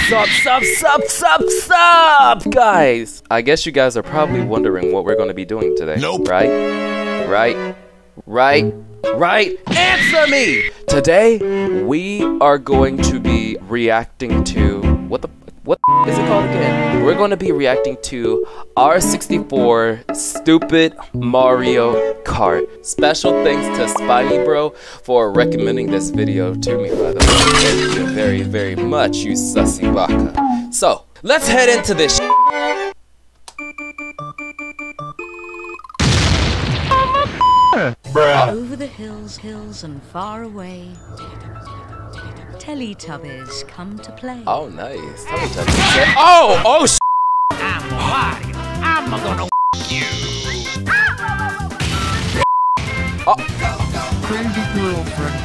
Sup, guys? I guess you guys are probably wondering what we're gonna be doing today. Nope. Right? Answer me! Today, we are going to be reacting to, what is it called again? We're going to be reacting to R64 Stupid Mario Kart. Special thanks to Spiny Bro for recommending this video to me, by the way. Thank you very, very much, you sussy baka. So, let's head into this Over the hills and far away, Teletubbies come to play. Oh, nice. Teletubbies. Oh, I'm Mario. I'm gonna you. Crazy girlfriend.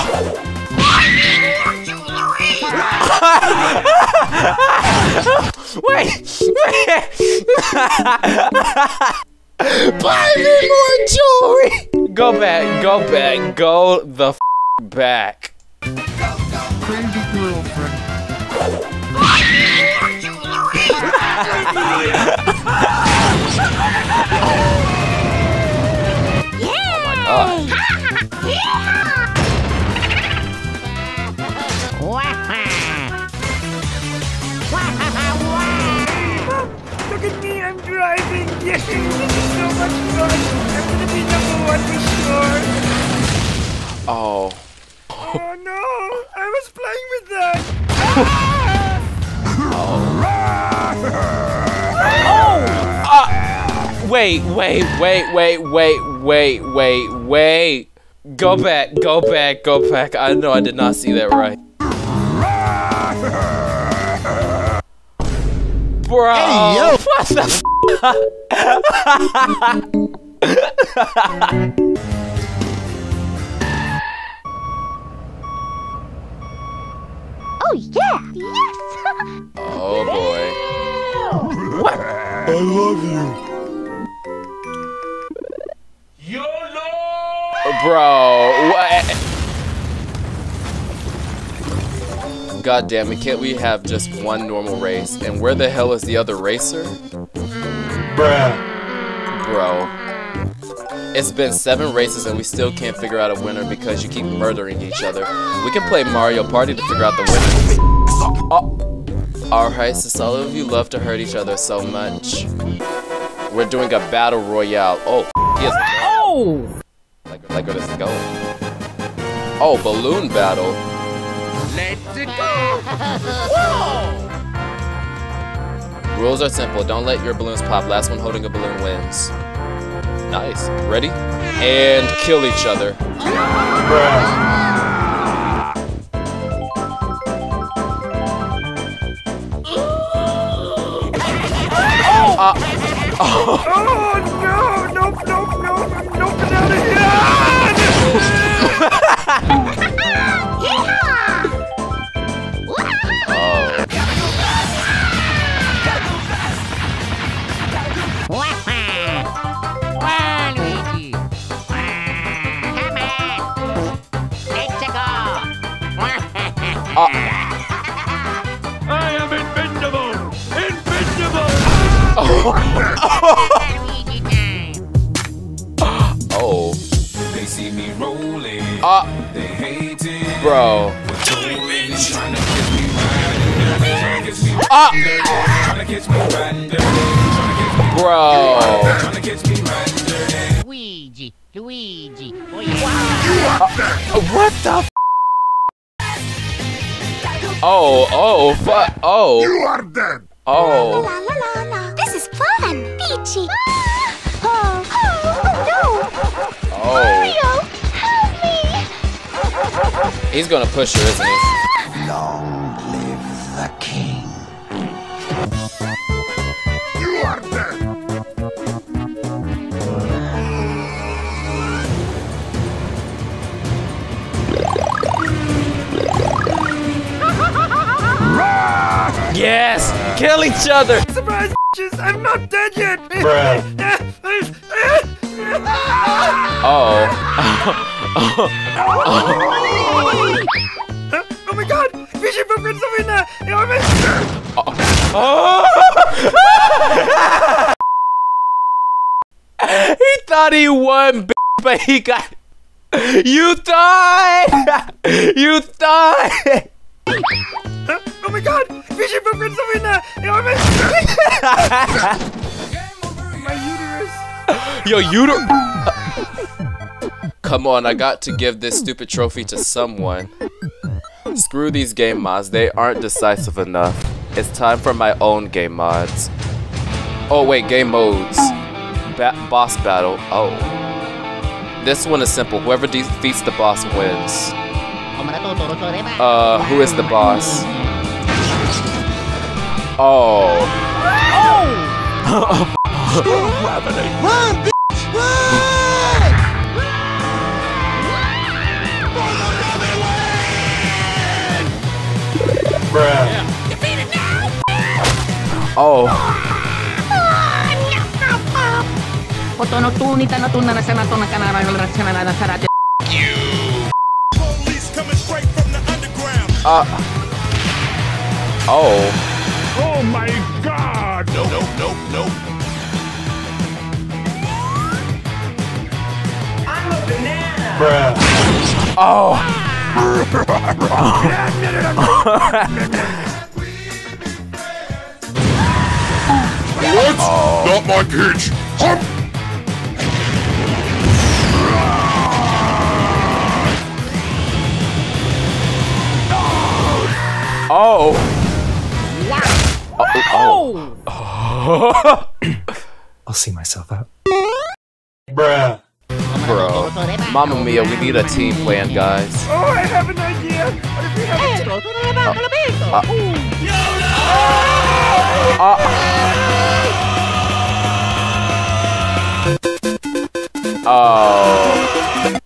Wait. Buy me more jewelry. Go back. Go the back. Crazy girlfriend. Look at me, I'm driving. Yes, this is so much fun. I'm gonna be #1 for sure. Oh. Oh no, I was playing with that. Wait. Go back. I know I did not see that right. Bro, Hey, yo. what the Oh yeah! Yes! Oh boy. What? I love you. Bro, what? God damn it, can't we have just one normal race? And where the hell is the other racer? Bruh. Bro. It's been 7 races and we still can't figure out a winner because you keep murdering each other. We can play Mario Party to figure out the winner. Oh. Alright, since all of you love to hurt each other so much, we're doing a battle royale. Oh, he is. Oh! Like where this is going. Oh, balloon battle. Let's go. Rules are simple. Don't let your balloons pop. Last one holding a balloon wins. Nice. Ready? And kill each other. Oh no, nope, get out of here. Luigi! Come on! Let's go! I am invincible. Luigi time! Oh. They see me rolling. They hate it. Bro. Trying to catch me riding. Trying to catch me riding. Bro. Trying to catch me riding. Luigi! Oh What the f? Oh, fuck. Oh. You are dead. Oh. La la la la! This is fun! Peachy! Oh no! Oh. Mario! Help me! He's gonna push her, isn't he? Long live the king. You are dead. Yes! Kill each other! Surprise, bitches! I'm not dead yet. Oh. Oh my God! Fishy footprints of Ina! Oh! He thought he won, but he got. You thought! You thought! Oh my god! Fishy pumpkins are in there! My uterus! Yo, uterus! Come on, I got to give this stupid trophy to someone. Screw these game mods, they aren't decisive enough. It's time for my own game mods. Oh wait, game modes. Boss battle. Oh. This one is simple. Whoever defeats the boss wins. Who is the boss? Oh. Oh! Run, bitch! Run! Bruh. Oh. Police coming straight from the underground. Oh. Oh my god! No, no, no, no. Bruh. Oh. What? Not my pitch! Hop! Oh. Oh. I'll see myself out. Bruh. Bro. Mamma mia, we need a team plan, guys. Oh, I have an idea! What if we have Oh.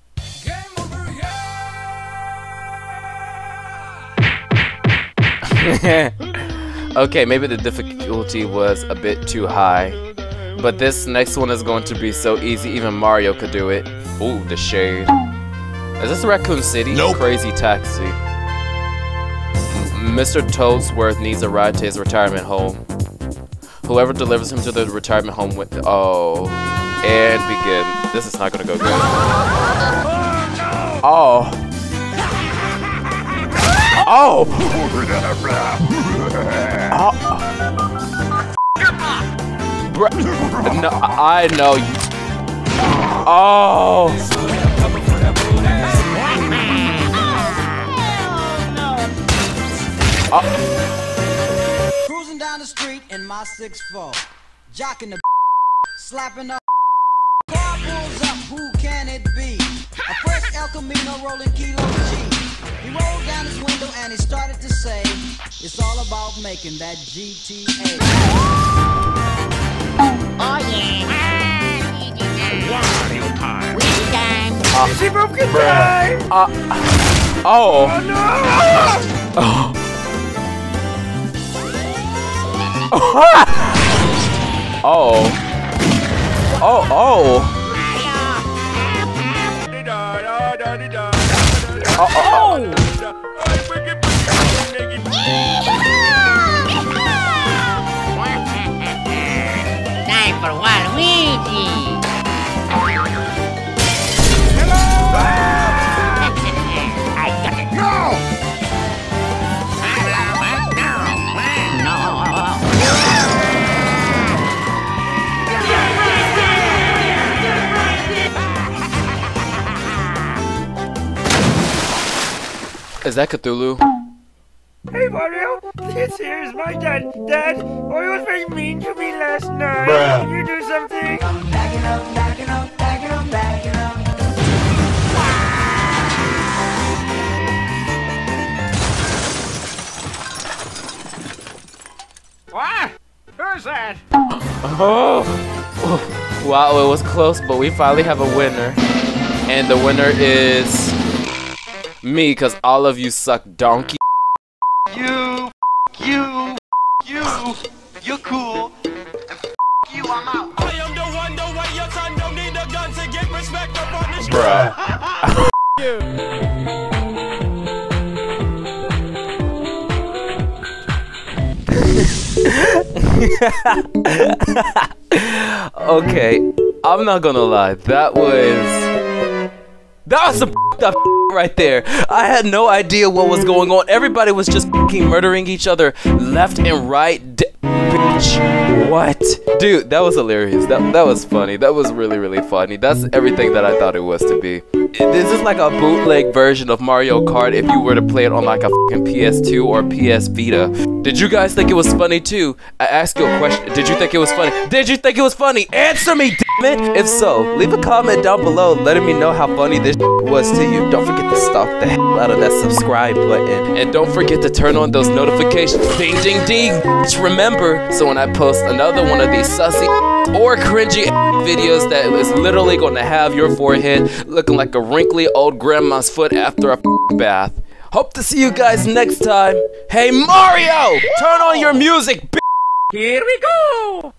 Okay, maybe the difficulty was a bit too high. But this next one is going to be so easy, even Mario could do it. Ooh, the shade. Is this Raccoon City? Nope. Crazy Taxi. Mr. Toadsworth needs a ride to his retirement home. Whoever delivers him to the retirement home with... Oh. And begin. This is not gonna go good. Oh. Oh! No, I know you. Oh! Cruising down the street in my 6'4", jocking the slapping up. Car pulls up, who can it be? A fresh El Camino rolling Kilo G. He rolled down his window and he started to say, it's all about making that GTA. Oh yeah. Wario time! Fishy pumpkin time! Oh! Oh no! Oh! Oh! Oh! Time for Waluigi. I got it. No! Is that Cthulhu? Hey Mario, this here is my dad. Dad, Mario was very mean to me last night. Bruh. Can you do something? What? Who's that? Oh! Wow, it was close, but we finally have a winner. And the winner is... me, because all of you suck donkey. You're cool. You, I'm out. I am the one, the way your son don't need a gun to get respect up on the street. Bruh. Okay, I'm not gonna lie. That was some up right there. I had no idea what was going on. Everybody was just murdering each other left and right. Bitch, what? Dude, that was hilarious. That was funny. That was really funny. That's everything that I thought it was to be. This is like a bootleg version of Mario Kart if you were to play it on like a fucking PS2 or PS Vita. Did you guys think it was funny too? I asked you a question. Did you think it was funny? Did you think it was funny? Answer me, damn it! If so, leave a comment down below letting me know how funny this was to you. Don't forget to stomp the hell out of that subscribe button. And don't forget to turn on those notifications. Ding, ding, ding! Remember, so when I post another one of these sussy or cringy videos that is literally going to have your forehead looking like a wrinkly old grandma's foot after a bath. Hope to see you guys next time. Hey Mario! Turn on your music, bitch! Here we go!